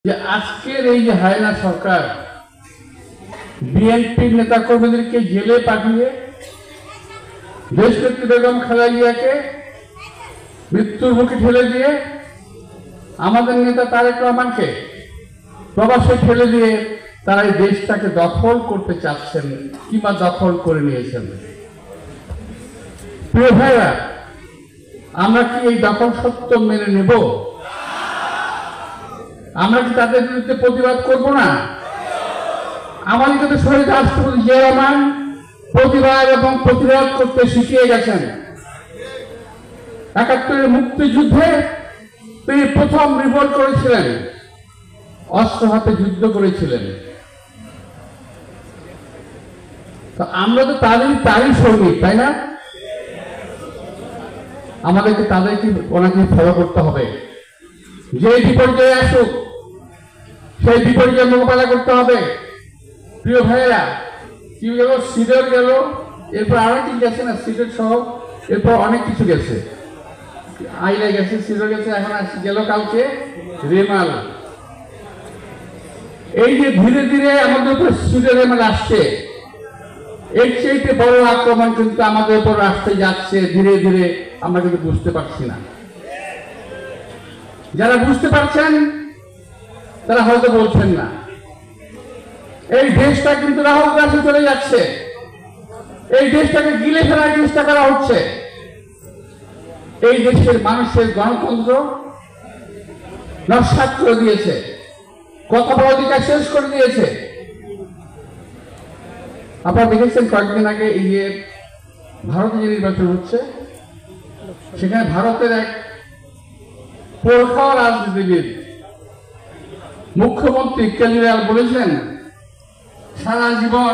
যে আজকের এই যে হায়না সরকার বিএনপির নেতা কর্মীদেরকে জেলে পাঠিয়ে দেশনেত্রী বেগম খালেদা জিয়াকে মৃত্যুর মুখে ঠেলে দিয়ে আমাদের নেতা তারেক রহমানকে প্রবাসে ঠেলে দিয়ে তারা এই দেশটাকে দখল করতে চাচ্ছেন কিংবা দখল করে নিয়েছেন। প্রিয় ভাইরা, আমরা কি এই দখল সত্য মেনে নেব? আমরা কি তাদের বিরুদ্ধে প্রতিবাদ করব না? আমাদের কিন্তু শহীদ রাষ্ট্রপতি জিয়া রহমান প্রতিবাদ এবং প্রতিরোধ করতে শিখিয়ে গেছেন। ৭১-এর মুক্তিযুদ্ধে তিনি প্রথম রিভোল্ট করেছিলেন, অস্ত্র হাতে যুদ্ধ করেছিলেন। তো আমরা তো তারই সৈনিক, তাই না? আমাদেরকে তাদেরকে ওনাকে ফলো করতে হবে। যে বিপর্যয়ে আসুক সেই বিপর্যয় মোকাবেলা করতে হবে। প্রিয় ভাইয়েরা, কি গেল? সিডর গেল, এরপর আরো কি গেছে না, সিডর সহ এরপর অনেক কিছু গেছে, আইলা গেছে, সিডর গেছে, এখন গেল কালকে রেমাল। এই যে ধীরে ধীরে আমাদের উপর সিডর রেমাল আসছে, এর চাইতে বড় আক্রমণ কিন্তু আমাদের উপর আসতে যাচ্ছে ধীরে ধীরে, আমরা কিন্তু বুঝতে পারছি না। যারা বুঝতে পারছেন তারা হয়তো বলছেন না। এই দেশটা কিন্তু রাহুল কাছে চলে যাচ্ছে, এই দেশটাকে গিলে ফেলার চেষ্টা করা হচ্ছে। এই দেশের মানুষের গণতন্ত্র নস্যাৎ করে দিয়েছে, কথা বলার অধিকার শেষ করে দিয়েছে। আপনারা দেখেছেন কয়েকদিন আগে এই যে ভারতে যে নির্বাচন হচ্ছে, সেখানে ভারতের এক প্রখর রাজনীতিবিদ মুখ্যমন্ত্রী কেজরিওয়াল বলেছেন, সারা জীবন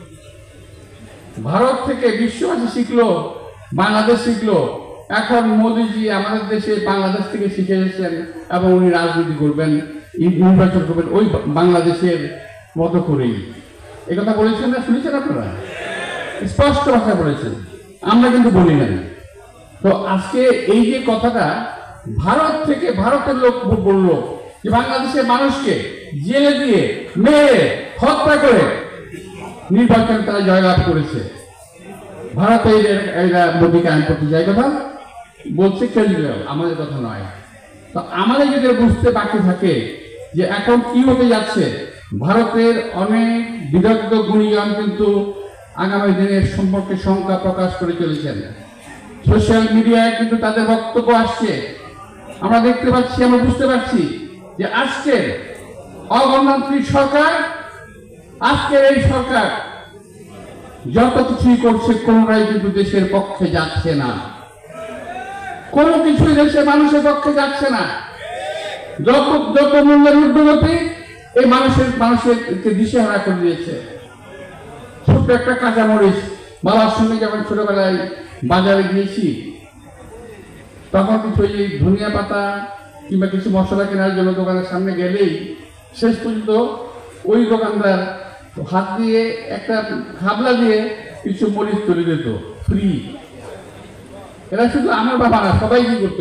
ভারত থেকে বিশ্ববাসী শিখলো, বাংলাদেশ শিখলো, এখন মোদীজি আমাদের দেশে বাংলাদেশ থেকে শিখে এসেছেন এবং উনি রাজনীতি করবেন, নির্বাচন করবেন ওই বাংলাদেশের মতো করেই। এই কথা বলেছেন না? শুনেছেন আপনারা? স্পষ্ট ভাষা বলেছেন, আমরা কিন্তু বলি না। তো আজকে এই যে কথাটা ভারত থেকে ভারতের লোক বলল যে বাংলাদেশের মানুষকে জেলে দিয়ে মেরে হত্যা করে নির্বাচন তারা জয়লাভ করেছে। ভারতে এরা মোদীকে আইন করতে যায়, কথা বলছে কেজরিওয়াল, আমাদের কথা নয়। তো আমাদের যদি বুঝতে বাকি থাকে যে এখন কি হতে যাচ্ছে, ভারতের অনেক বিদগ্ধ গুণীজন কিন্তু আগামী দিনের সম্পর্কে শঙ্কা প্রকাশ করে চলেছেন। সোশ্যাল মিডিয়ায় কিন্তু তাদের বক্তব্য আসছে, আমরা দেখতে পাচ্ছি, আমরা বুঝতে পারছি যে আজকের অগণতান্ত্রিক সরকার, আজকের এই সরকার যত কিছুই করছে কোনটাই কিন্তু দেশের পক্ষে যাচ্ছে না, কোনো কিছুই দেশের মানুষের পক্ষে যাচ্ছে না। যত মূল্যের ঊর্ধ্বগতি এই মানুষেরকে দিশেহারা করে দিয়েছে। ছোট্ট একটা কাঁচামরিচ, বাবার সঙ্গে যখন ছোটবেলায় বাজারে গিয়েছি তখন কিছু ওই ধনিয়া পাতা কিংবা কিছু মশলা কেনার জন্য দোকানের সামনে গেলেই শেষ পর্যন্ত ওই দোকানদার হাত দিয়ে একটা খাবলা দিয়ে কিছু মরিচ তুলে দিত ফ্রি। এরা শুধু আমার বাবা না, সবাই কি করতো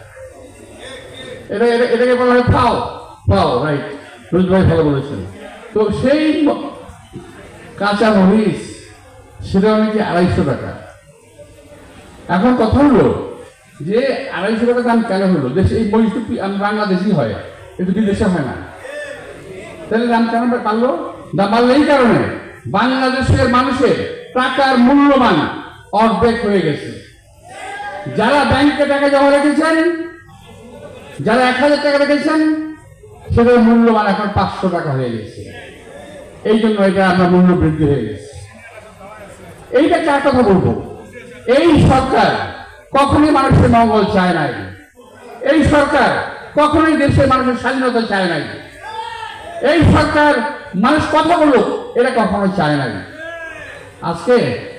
এটাকে বলা হয় পাও পাও, রাইট, রোজ ভাই ভালো বলেছেন। তো সেই কাঁচা মরিচ সেটা নাকি ২৫০ টাকা। এখন কথা হলো যে ২৫০ টাকা দাম কেন হলো? দেশে এই মরিচ বাংলাদেশই হয়, কিন্তু বিদেশে হয় না, তাহলে দাম কেন বাড়লো? দাম বাড়লো এই কারণে বাংলাদেশের মানুষের টাকার মূল্যমান অর্ধেক হয়ে গেছে। যারা ব্যাংকে টাকা জমা রেখেছেন, যারা ১০০০ টাকা রেখেছেন, সেটার মূল্যমান এখন ৫০০ টাকা হয়ে গেছে। এই জন্য এটা আপনার মূল্য বৃদ্ধি হয়ে গেছে। এইটা কার কথা বলবো? এই সরকার কখনোই মানুষের মঙ্গল চায় নাই, এই সরকার কখনোই দেশের মানুষের স্বাধীনতা চায় নাই, এই সরকার মানুষ কথা বলুক এটা কখনো চায় নাই। আজকে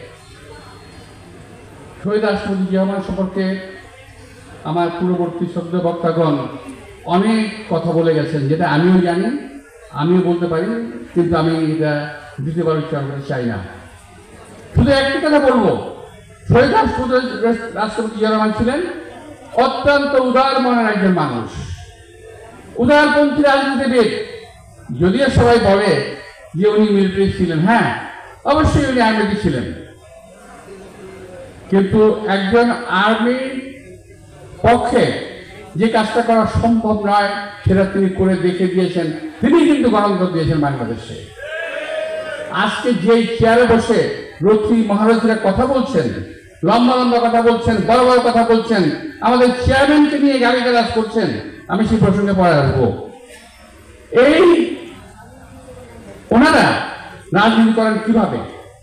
শহীদ রাষ্ট্রপতি জিয়া রহমান সম্পর্কে আমার পূর্ববর্তী শব্দ বক্তাগণ অনেক কথা বলে গেছেন, যেটা আমিও জানি, আমিও বলতে পারি, কিন্তু আমি এটা দ্বিতীয়বার উচ্চারণ করতে চাই না। শুধু একটি কথা বলবো, শহীদ রাষ্ট্রপতি জিয়া রহমান ছিলেন অত্যন্ত উদার মনের একজন মানুষ। উদারপন্থী রাজনীতিবিদ, যদিও সবাই বলে যে উনি মিলিটারি ছিলেন, হ্যাঁ অবশ্যই উনি আর্মিতে ছিলেন, কিন্তু একজন আর্মির পক্ষে যে কাজটা করা সম্ভব নয় সেটা তিনি করে দেখে দিয়েছেন। তিনি কিন্তু গণতন্ত্র দিয়েছেন বাংলাদেশে। আজকে যেই চেয়ারে বসে রথী মহারথীরা কথা বলছেন, লম্বা লম্বা কথা বলছেন, বড় বড় কথা বলছেন, আমাদের চেয়ারম্যানকে নিয়ে গালিগালাজ করছেন, আমি সেই প্রসঙ্গে পরে আসবো। এই ওনারা রাজনীতি করেন কিভাবে?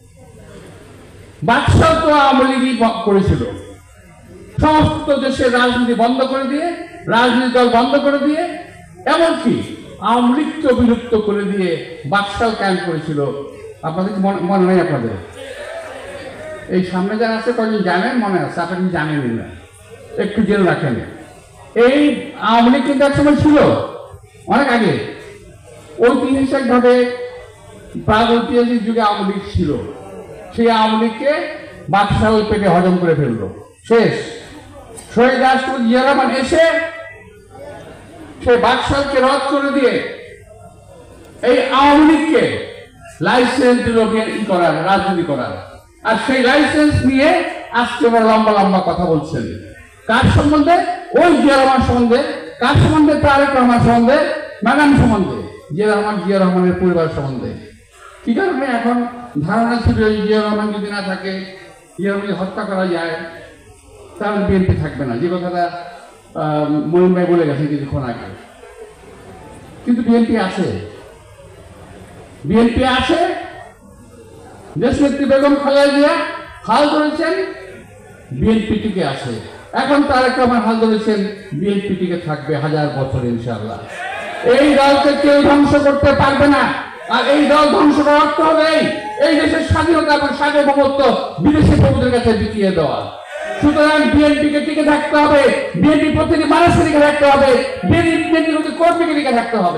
বাদশাহ তো আওয়ামী লীগই করেছিল, সমস্ত দেশের রাজনীতি বন্ধ করে দিয়ে, রাজনীতি দল বন্ধ করে দিয়ে, এমনকি আওয়ামী লীগকে বিলুপ্ত করে দিয়ে বাদশাহ ক্যাম্প করেছিল। আপনাদের মনে নেই? আপনাদের এই সামনে যারা আছে কয়েকজন জানেন, মনে আছে, আপনি জানেন না, একটু জেনে রাখেন। এই আওয়ামী লীগ কিন্তু এক সময় ছিল, অনেক আগে, ঐতিহাসিকভাবে প্রাগৈতিহাসিক যুগে আওয়ামী লীগ ছিল। সেই আওয়ামী লীগকে বাদশাহ ওই পেটে হজম করে ফেললো, শেষ। শহীদ রাষ্ট্রপতি জিয়া রহমান এসে সেই বাদশাহকে রদ করে দিয়ে এই আওয়ামী লীগকে লাইসেন্স দিল করার, রাজনীতি করার। আর সেই লাইসেন্স নিয়ে আজকে ওরা লম্বা লম্বা কথা বলছেন। কার সম্বন্ধে? ওই জিয়া রহমান সম্বন্ধে। কার সম্বন্ধে? তারেক রহমান সম্বন্ধে, ম্যাডাম সম্বন্ধে, জিয়া রহমানের পরিবার সম্বন্ধে। কি কারণে এখন ধারণা ছিল জিয়া রহমান যদি না থাকে, জিয়া রহমানকে হত্যা করা যায়, তাহলে বিএনপি থাকবে না, যে কথাটা মহিন ভাই বলে গেছেন কিছুক্ষণ আগে। কিন্তু বিএনপি আছে, বিএনপি আছে। দেশনেত্রী বেগম খালেদা জিয়া হাল ধরেছেন, বিএনপি টিকে আছে। এখন তারেক রহমান হাল ধরেছেন, বিএনপি টিকে থাকবে 1000 বছর ইনশাআল্লাহ। এই দলকে কেউ ধ্বংস করতে পারবে না। আর এই দল ধ্বংস করার অর্থ হবে এই দেশের স্বাধীনতা এবং সার্বভৌমত্ব বিদেশি প্রভুদের কাছে বিকিয়ে দেওয়া। সুতরাং বিএনপিকে টিকে থাকতে হবে, বিএনপি প্রতিটি মানুষকে টিকে থাকতে হবে, বিএনপি কর্মীকে টিকে থাকতে হবে।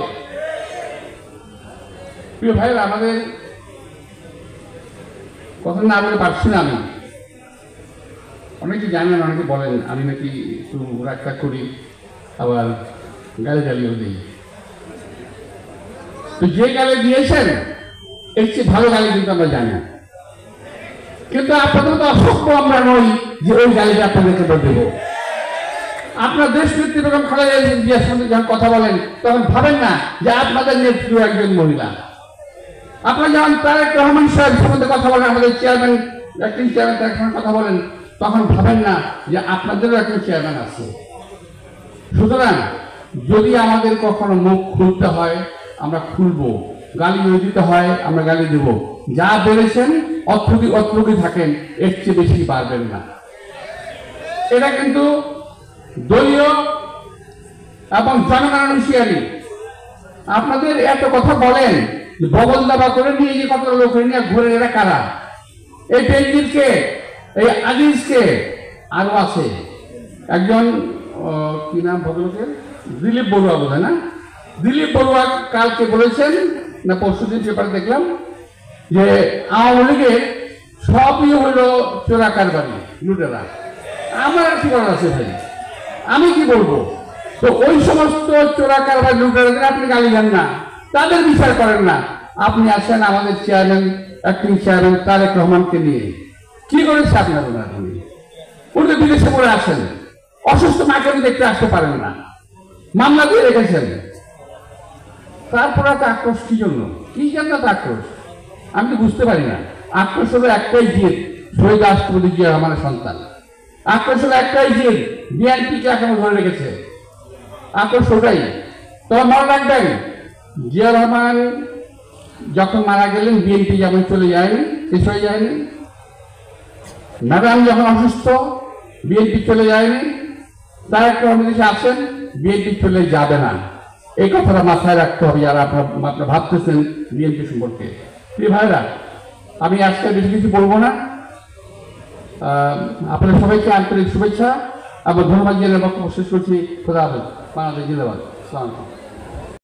প্রিয় ভাইরা, আমাদের কথা না বলে পারছি না। আমি অনেকে জানেন, অনেকে বলেন আমি নাকি একটু রাগ করি, আবার গালিও দিই। তো যে গালি দিয়েছেন এর চেয়ে ভালো গালি কিন্তু আমরা জানি, কিন্তু আপনাদের তো অসভ্য আমরা নই যে ওই গালিটা আপনাদেরকে দেব। আপনার দেশ নেত্রী বেগম খালেদা জিয়ার সঙ্গে যখন কথা বলেন তখন ভাবেন না যে আপনাদের নেত্রী একজন মহিলা। আপনারা যখন তারেক রহমান সাহেব সম্বন্ধে কথা বলেন, আমাদের chairman, acting chairman Tarique Rahman কথা বলেন, তখন ভাবেন না যে আপনাদেরও একজন চেয়ারম্যান আছে। সুতরাং যদি আমাদের কখনো মুখ খুলতে হয় আমরা খুলবো, গালি দিতে হয় আমরা গালি দেব। যা বেড়েছেন অত্রুটি থাকেন, এর চেয়ে বেশি পারবেন না। এটা কিন্তু দলীয় এবং জনগণের হুঁশিয়ারি। আপনাদের এত কথা বলেন, বগল দাবা করে নিয়ে যে কত লোক নিয়ে ঘুরে, এরা কারা? এই বেঞ্জিলকে, এই আজিজকে, আরো আছে একজন, কি নাম ভদ্রলোকের, দিলীপ বড়ুয়া বোধ হয় না? দিলীপ বড়ুয়া কালকে বলেছেন না পরশুদিন পেপার দেখলাম যে আওয়ামী লীগের সবই হলো চোরা কারবারি, লুটেরা। আমার কি করার আছে ভাই, আমি কি বলবো? তো ওই সমস্ত চোরা কারবারি লুটেরাদের আপনি গালি দেন না, তাদের বিচার করেন না। আপনি আসেন আমাদের চেয়ারম্যান, অ্যাক্টিং চেয়ারম্যান তারেক রহমানকে নিয়ে, কি করেছে আপনার? উনি বিদেশে পড়ে আসেন, অসুস্থ মাকে দেখতে আসতে পারেন না, মামলা দিয়ে রেখেছেন। তারপরে তো আক্রোশ কি জন্য? কি জন্য আক্রোশ আমি তো বুঝতে পারি না। আক্রোশ হলো একটাই জিদ, শহীদ রাষ্ট্রপতি জিয়া রহমানের সন্তান। আক্রোশ হলো একটাই জিদ, বিএনপিকে এখনো ধরে রেখেছে। আক্রোশ ওটাই। তবে মনে রাখবেন, জিয়া রহমান যখন মারা গেলেন বিএনপি যেমন চলে যায়নি, শেষ হয়ে যায়নি। ম্যাডাম যখন অসুস্থ বিএনপি চলে যায়নি। তারেক রহমান দেশে আসেন, বিএনপি চলে যাবে না। এই কথাটা মাথায় রাখতে হবে যারা আপনারা ভাবতেছেন বিএনপি সম্পর্কে। প্রিয় ভাইরা, আমি আজকে বেশি কিছু বলবো না। আপনাদের সবাইকে আন্তরিক শুভেচ্ছা এবং ধন্যবাদ জানিয়ে বক্তব্য শেষ করছি। খোদা হাফেজ। বাংলাদেশ জিন্দাবাদ। আসসালামু আলাইকুম।